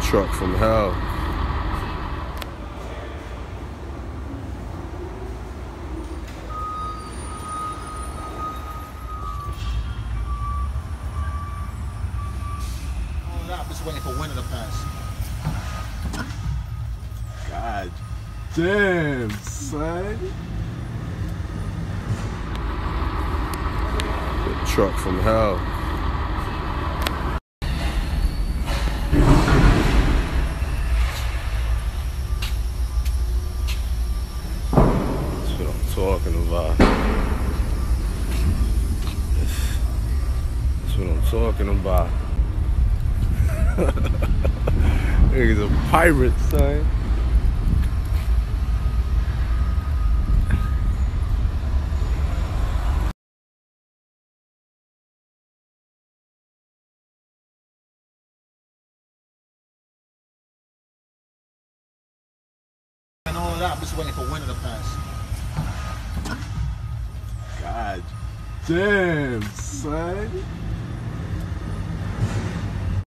Truck from hell. I'm just waiting for winter to pass. God damn, son. The truck from hell. That's what I'm talking about. That's what I'm talking about. Nigga's a pirate, son. And all of that, I'm just waiting for winter to pass. God damn, son.